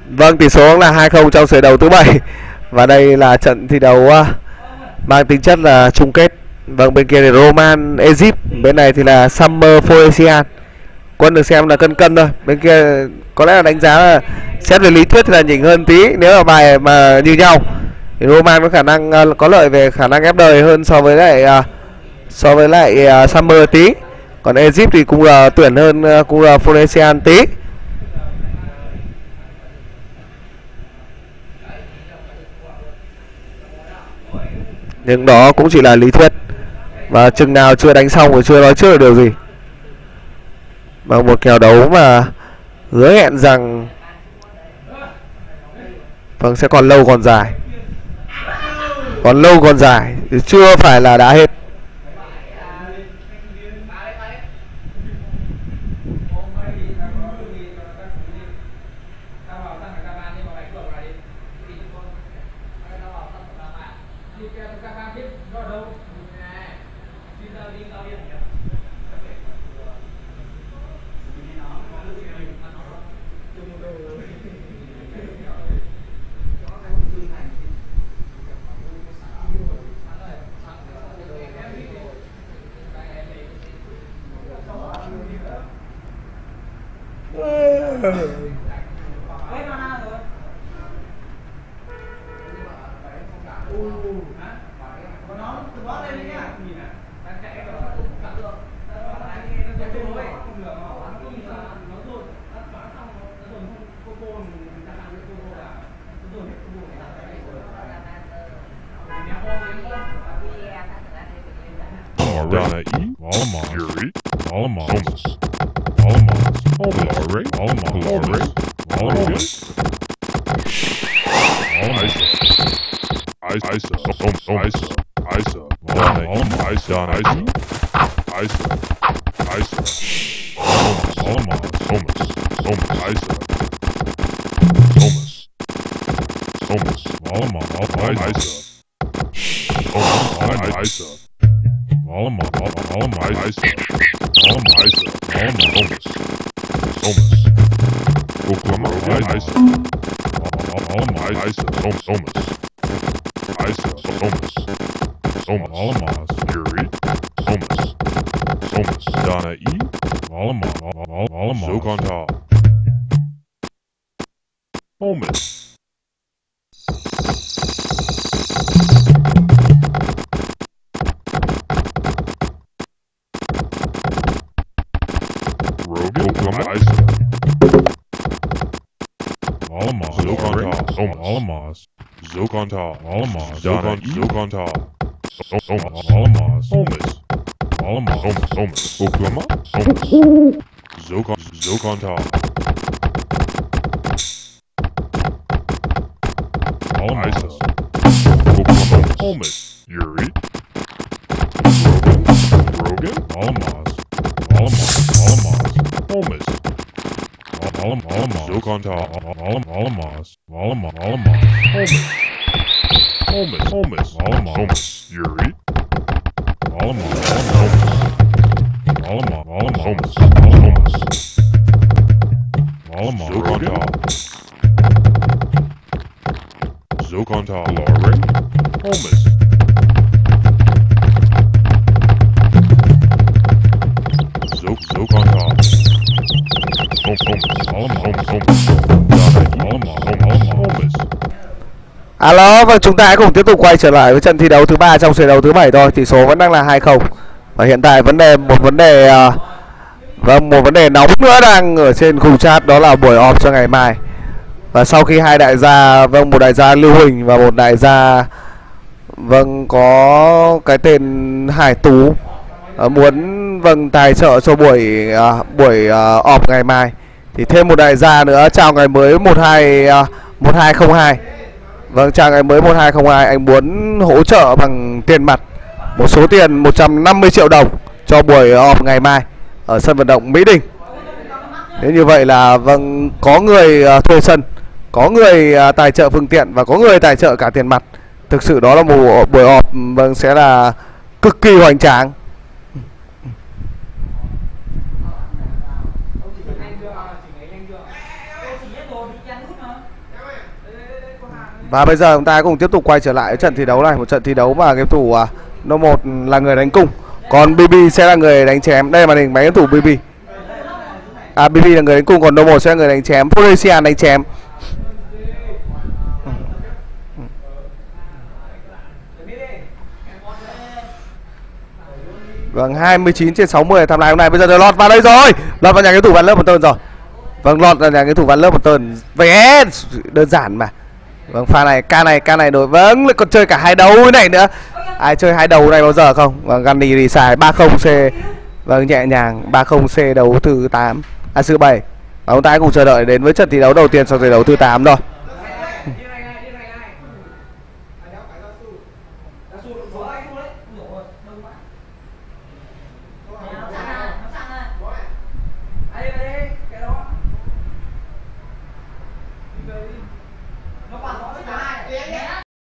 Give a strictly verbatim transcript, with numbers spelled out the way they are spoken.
Vâng, tỷ số là hai không trong set đấu thứ bảy. Và đây là trận thi đấu uh, mang tính chất là chung kết. Vâng, bên kia thì Roman Egypt, bên này thì là Summer Phoenician. Quân được xem là cân cân thôi. Bên kia có lẽ là đánh giá là xét về lý thuyết thì là nhỉnh hơn tí. Nếu mà bài mà như nhau thì Roman có khả năng uh, có lợi về khả năng ép đời hơn so với lại uh, so với lại uh, Summer tí. Còn Egypt thì cũng là uh, tuyển hơn uh, cũng là Phoenician tí. Nhưng đó cũng chỉ là lý thuyết, và chừng nào chưa đánh xong thì chưa nói trước được điều gì. Và một kèo đấu mà hứa hẹn rằng vâng sẽ còn lâu còn dài, còn lâu còn dài, chưa phải là đã hết. Donna E. Alamos, Yuri, Alamos, Holmes, Alamos, Holmes, Lorry, Alamos, Lorry, Alamos, Isa, Isa, Holmes, Isa, Isa, Alamos, Isa, Isa, Isa, Isa, Holmes, Alamos, Holmes, Holmes, Isa, Holmes, Holmes, Alamos, Isa, Holmes, Isa. Alamos, Alamos, Isa, Alamos, Isa, Alamos, Holmes, Oklahoma, Isa, Alamos, Isa, Holmes, Isa, Holmes, Holmes, Alamos, Yuri, Holmes, Holmes, Donna E, Alamos, Alamos, Zokonta, Holmes. Oklahoma, Isa, Alamos, Zokonta, Alamos, Zokonta, Alamos, Donna E, Zokonta, Alamos, Holmes, Alamos, Holmes, Oklahoma, Holmes, Zokon, Zokonta, Alamos, Oklahoma, Holmes, Yuri, Rogan, Rogan, Alamos, Alamos, Alamos, Holmes, Alamos, Alamos, Zokonta, Alamos, Alamos, Alamos, Holmes, Holmes, Holmes, Alamos, Holmes, Yuri, Alamos, Alamos, Alamos, Holmes, Holmes, Alamos, Zokonta, Zokonta, Lorry, Holmes. Alo, vâng, chúng ta hãy cùng tiếp tục quay trở lại với trận thi đấu thứ ba trong set đấu thứ bảy thôi. Tỷ số vẫn đang là hai không. Và hiện tại vấn đề một vấn đề uh, vâng, một vấn đề nóng nữa đang ở trên khung chat, đó là buổi họp cho ngày mai. Và sau khi hai đại gia, vâng, một đại gia Lưu Huỳnh và một đại gia vâng có cái tên Hải Tú uh, muốn vâng tài trợ cho buổi uh, buổi uh, họp ngày mai, thì thêm một đại gia nữa chào ngày mới một hai uh, một hai không hai. Vâng, chào ngày mới một hai không hai, anh muốn hỗ trợ bằng tiền mặt một số tiền một trăm năm mươi triệu đồng cho buổi họp ngày mai ở sân vận động Mỹ Đình. Thế như vậy là vâng, có người uh, thuê sân, có người uh, tài trợ phương tiện và có người tài trợ cả tiền mặt. Thực sự đó là một buổi họp vâng sẽ là cực kỳ hoành tráng. Và bây giờ chúng ta cùng tiếp tục quay trở lại trận thi đấu này, một trận thi đấu mà game thủ uh, No một là người đánh cung, còn bê bê sẽ là người đánh chém. Đây là màn hình máy game thủ bê bê. À, bê bê là người đánh cung, còn No một sẽ là người đánh chém. Polesian đánh chém. Vâng, hai mươi chín trên sáu mươi tham lai hôm nay. Bây giờ lọt vào đây rồi, lọt vào nhà game thủ Van Lớp một tơn rồi. Vâng, lọt vào nhà game thủ Van Lớp một tơn. Vé đơn giản mà. Vâng, pha này, ca này, ca này đổi. Vâng, lại còn chơi cả hai đấu này nữa. Ai chơi hai đầu này bao giờ không? Vâng, Gandhi thì xài ba không C. Vâng, nhẹ nhàng ba không C đấu thứ tám, à thứ bảy. Và chúng ta cùng chờ đợi đến với trận thi đấu đầu tiên sau thi đấu thứ tám rồi.